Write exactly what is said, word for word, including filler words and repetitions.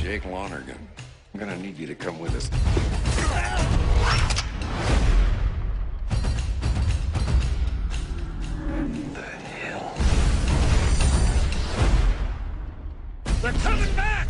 Jake Lonergan. I'm gonna need you to come with us. The hell? They're coming back!